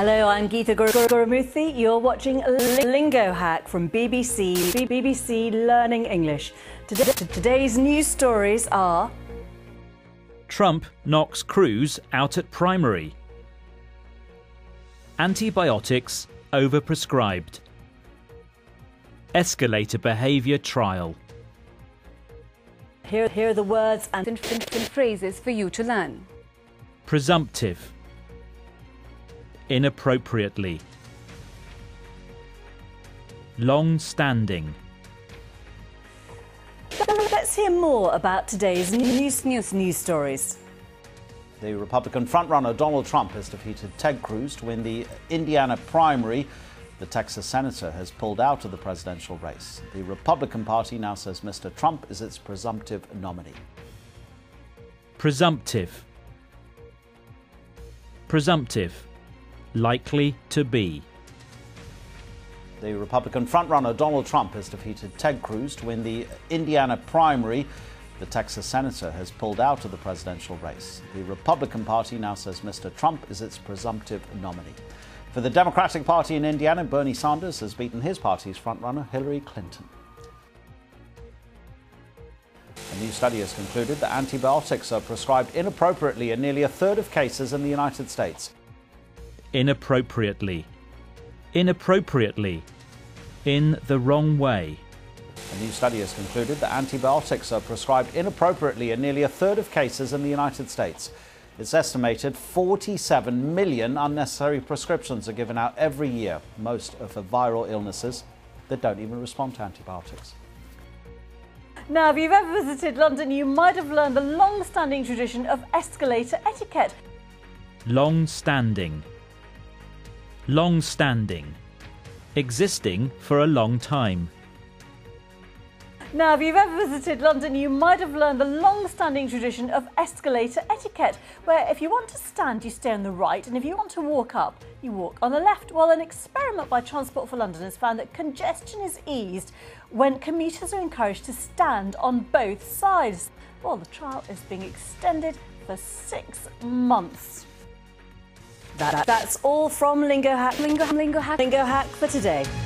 Hello, I'm Geetha Gurumurthy. You're watching Lingo Hack from BBC Learning English. Today's news stories are: Trump knocks Cruz out at primary. Antibiotics overprescribed. Escalator behaviour trial. Here are the words and phrases for you to learn. Presumptive. Inappropriately. Long-standing. Let's hear more about today's news stories. The Republican frontrunner Donald Trump has defeated Ted Cruz to win the Indiana primary. The Texas senator has pulled out of the presidential race. The Republican Party now says Mr. Trump is its presumptive nominee. Presumptive. Presumptive. Likely to be. The Republican frontrunner Donald Trump has defeated Ted Cruz to win the Indiana primary. The Texas senator has pulled out of the presidential race. The Republican Party now says Mr. Trump is its presumptive nominee. For the Democratic Party in Indiana, Bernie Sanders has beaten his party's frontrunner, Hillary Clinton. A new study has concluded that antibiotics are prescribed inappropriately in nearly a third of cases in the United States. Inappropriately. Inappropriately. In the wrong way. A new study has concluded that antibiotics are prescribed inappropriately in nearly a third of cases in the United States. It's estimated 47 million unnecessary prescriptions are given out every year, most are for viral illnesses that don't even respond to antibiotics. Now, if you've ever visited London, you might have learned the long-standing tradition of escalator etiquette. Long-standing. Long-standing. Existing for a long time. Now, if you've ever visited London, you might have learned the long-standing tradition of escalator etiquette, where if you want to stand, you stay on the right, and if you want to walk up, you walk on the left. Well, an experiment by Transport for London has found that congestion is eased when commuters are encouraged to stand on both sides. Well, the trial is being extended for 6 months. That's all from Lingo Hack for today.